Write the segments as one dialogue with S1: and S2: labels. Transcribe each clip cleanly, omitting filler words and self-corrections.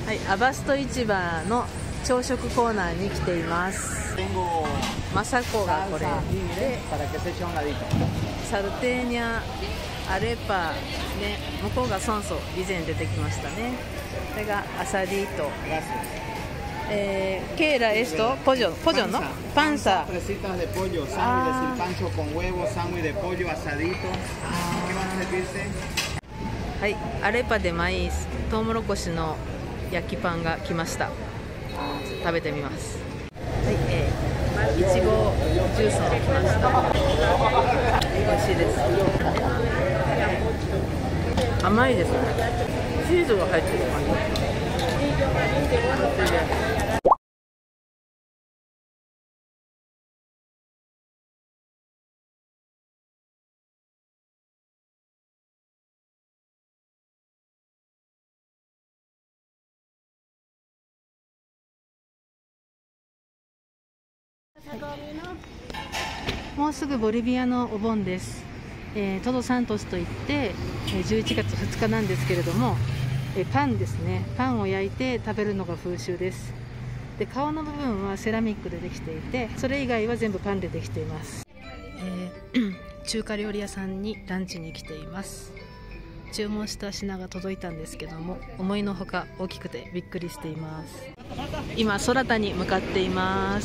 S1: はい、アバスト市場の朝食コーナーに来ています。マサコがこれで、サルテーニャ、アレパ、ね、向こうがソンソ、以前出てきましたね。これがアサリと、ケーラエスト、ポジョのパンサ。はい、アレパでマイス、トウモロコシの焼きパンが来ました。食べてみます。はい、いちごジュースも来ました。美味しいです。甘いですね。チーズが入ってる感じ。もうすぐボリビアのお盆です。トドサントスといって11月2日なんですけれども、パンですね。パンを焼いて食べるのが風習です。で、顔の部分はセラミックでできていて、それ以外は全部パンでできています。中華料理屋さんにランチに来ています。注文した品が届いたんですけども、思いのほか大きくてびっくりしています。今空田に向かっています。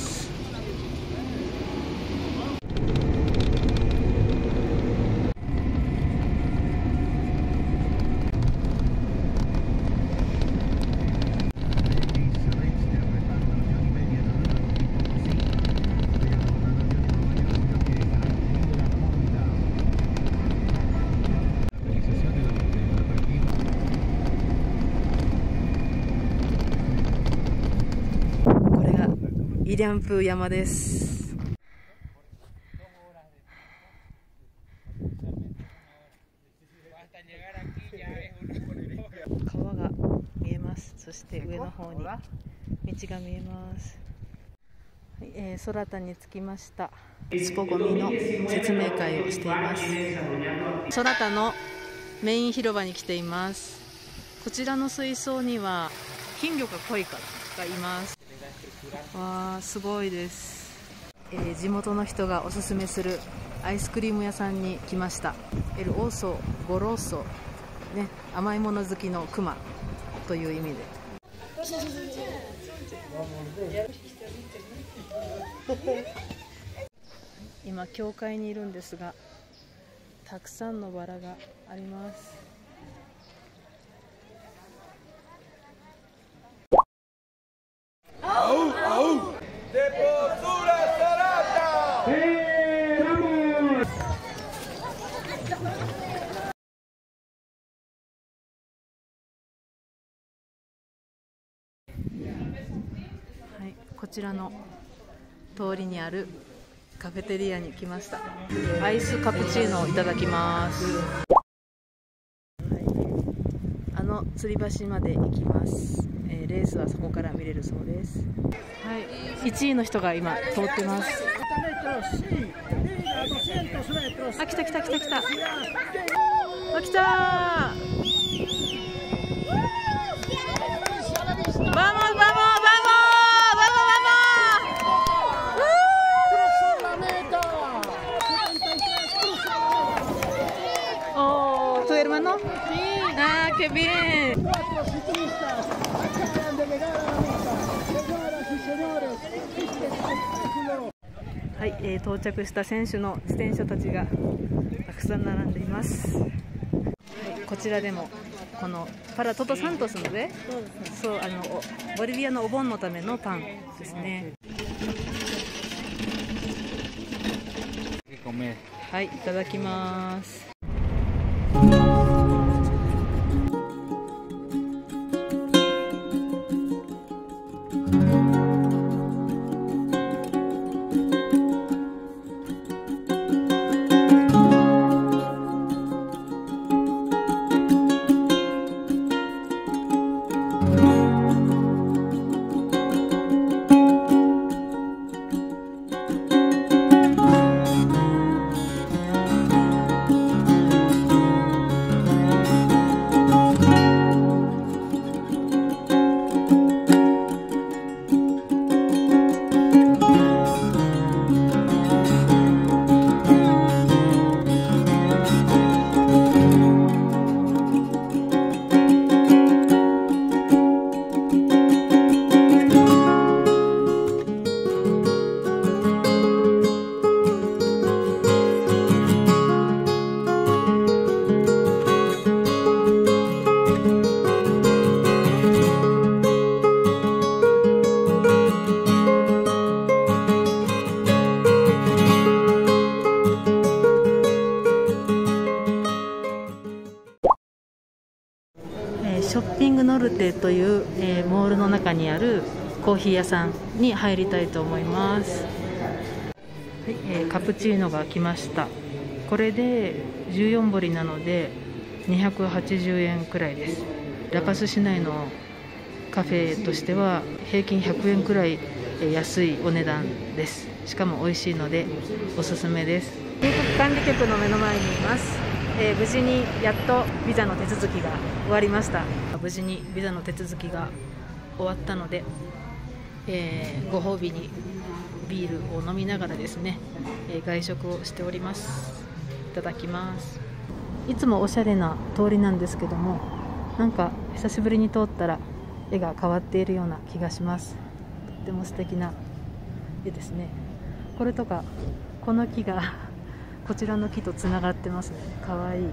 S1: イリャンプー山です。川が見えます。そして上の方に道が見えます。はい、空田に着きました。スポゴミの説明会をしています。空田のメイン広場に来ています。こちらの水槽には金魚か鯉かがいます。わー、すごいです。地元の人がおすすめするアイスクリーム屋さんに来ました。エルオーソゴローソ、ね、甘いもの好きのクマという意味で。今教会にいるんですが、たくさんのバラがあります。はい、こちらの通りにあるカフェテリアに来ました。アイスカプチーノをいただきます。はい、あの吊り橋まで行きます。レースはそこから見れるそうです。はい、1位の人が今通ってます。あ、来た来た来た来た。あ、来たー。¿no? Ah, qué bien.はい、到着した選手の自転車たちがたくさん並んでいます。はい、こちらでもこのパラトトサントスので、そう、ボリビアのお盆のためのパンですね。はい、いただきます。 という、モールの中にあるコーヒー屋さんに入りたいと思います。はい、カプチーノが来ました。これで14ボリなので280円くらいです。ラパス市内のカフェとしては平均100円くらい安いお値段です。しかも美味しいのでおすすめです。入国管理局の目の前にいます。無事にやっとビザの手続きが終わりました。無事にビザの手続きが終わったので、ご褒美にビールを飲みながらですね、外食をしております。いただきます。いつもおしゃれな通りなんですけども、なんか久しぶりに通ったら絵が変わっているような気がします。とっても素敵な絵ですね。これとかこの木がこちらの木とつながってますね。かわいい。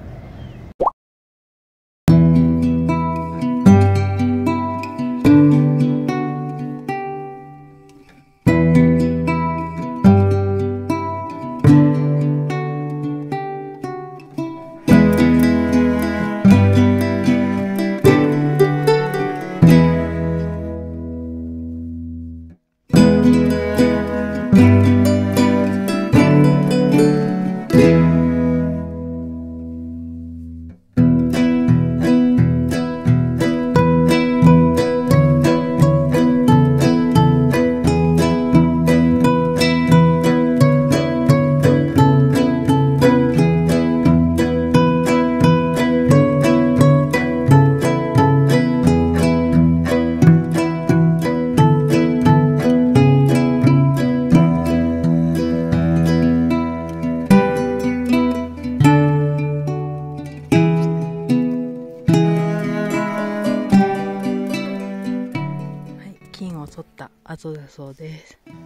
S1: 金を取った後だそうです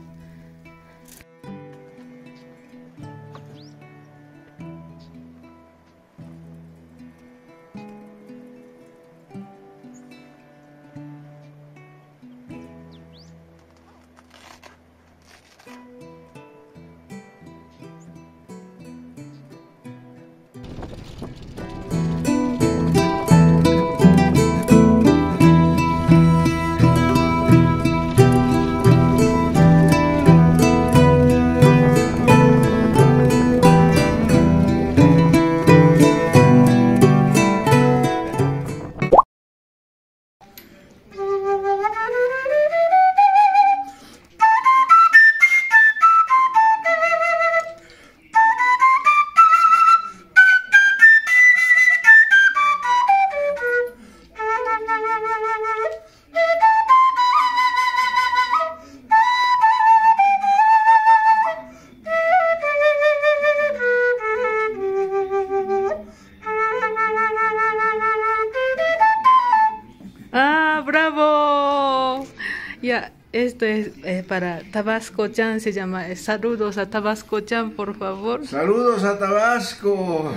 S1: 。¡Bravo! Ya, esto es para Tabasco Chan, se llama. Saludos a Tabasco Chan, por favor.
S2: Saludos a Tabasco.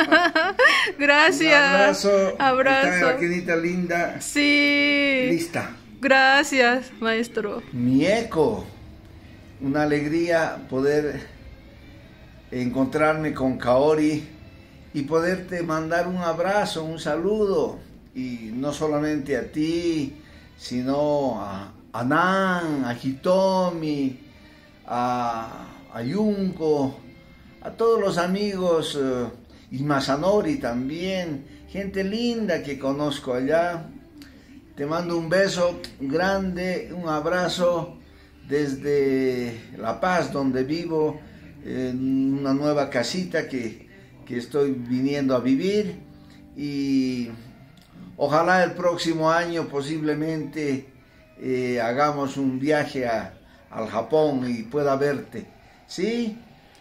S1: Gracias.
S2: Un abrazo.
S1: Abrazo.
S2: Esta vaquinita linda.
S1: Sí.
S2: Lista.
S1: Gracias, maestro.
S2: Mieco, una alegría poder encontrarme con Kaori y poderte mandar un abrazo, un saludo. Y no solamente a ti, sino a Nan, a Hitomi, a Yunko, a todos los amigos, y Masanori también, gente linda que conozco allá. Te mando un beso grande, un abrazo desde La Paz, donde vivo, en una nueva casita que estoy viniendo a vivir, y ojalá el próximo año posiblemente hagamos un viaje al Japón y pueda verte, ¿sí?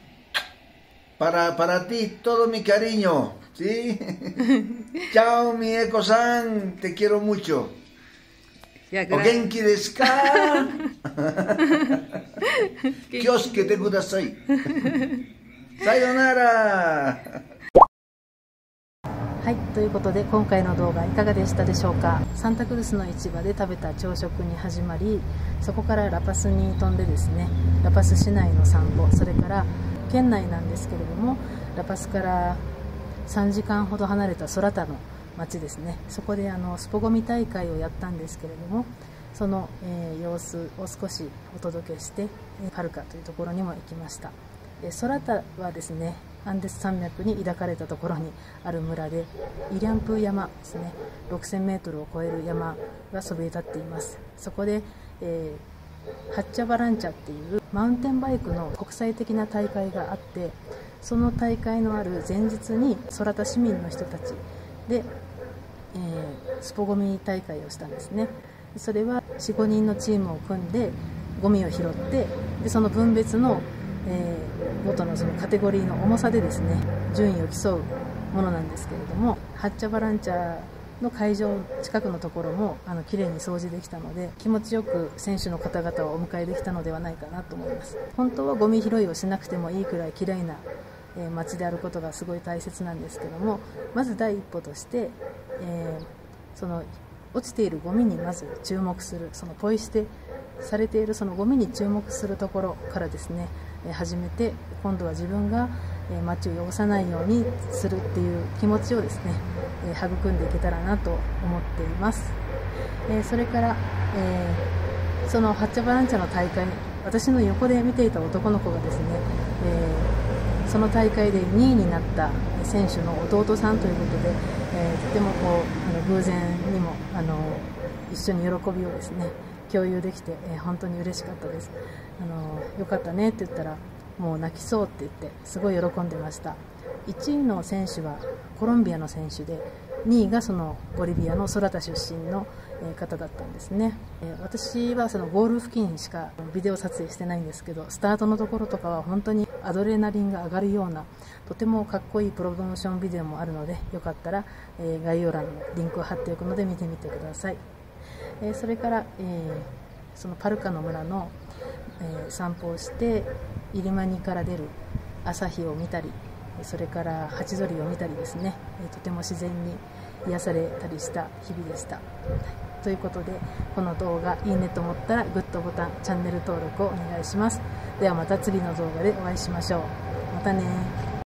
S2: Para ti, todo mi cariño, ¿sí? Chao, mi Eko-san, te quiero mucho. O genki desu ka? Kyosuke kudasai. Sayonara.
S1: はい、ということで今回の動画いかがでしたでしょうか。サンタクルスの市場で食べた朝食に始まり、そこからラパスに飛んでですね、ラパス市内の散歩、それから県内なんですけれども、ラパスから3時間ほど離れたソラタの町ですね。そこでスポゴミ大会をやったんですけれども、その、様子を少しお届けして、パルカというところにも行きました。ソラタはですね、アンデス山脈に抱かれたところにある村で、イリャンプー山ですね、6000メートルを超える山がそびえ立っています。そこで、ハッチャバランチャっていうマウンテンバイクの国際的な大会があって、その大会のある前日にソラタ市民の人たちで、スポゴミ大会をしたんですね。それは 4,5 人のチームを組んでゴミを拾って、でその分別の、元のそのカテゴリーの重さでですね、順位を競うものなんですけれども、ハッチャバランチャの会場近くのところもきれいに掃除できたので、気持ちよく選手の方々をお迎えできたのではないかなと思います。本当はゴミ拾いをしなくてもいいくらいきれいな街であることがすごい大切なんですけども、まず第一歩として、その落ちているゴミにまず注目する、そのポイ捨てされているそのゴミに注目するところからですね、始めて、今度は自分が街を汚さないようにするっていう気持ちをですね、育んでいけたらなと思っています。それから、そのハッチャバランチャの大会、私の横で見ていた男の子がですね、その大会で2位になった選手の弟さんということで、とてもこう偶然にも一緒に喜びをですね共有できて、本当に嬉しかったです。よかったねって言ったら、もう泣きそうって言ってすごい喜んでました。1位の選手はコロンビアの選手で、2位がそのボリビアのソラタ出身の方だったんですね。私はそのゴール付近しかビデオ撮影してないんですけど、スタートのところとかは本当にアドレナリンが上がるような、とてもかっこいいプロモーションビデオもあるので、よかったら概要欄にリンクを貼っておくので見てみてください。それから、そのパルカの村の、散歩をして、イリマニから出る朝日を見たり、それからハチドリを見たりですね、とても自然に癒されたりした日々でした。ということで、この動画いいねと思ったらグッドボタン、チャンネル登録をお願いします。ではまた次の動画でお会いしましょう。またね。